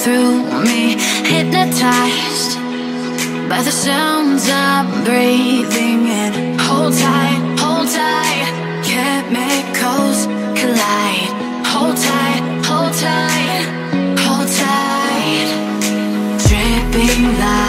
through me, hypnotized by the sounds I'm breathing in. Hold tight, chemicals collide. Hold tight, hold tight, hold tight. Dripping light.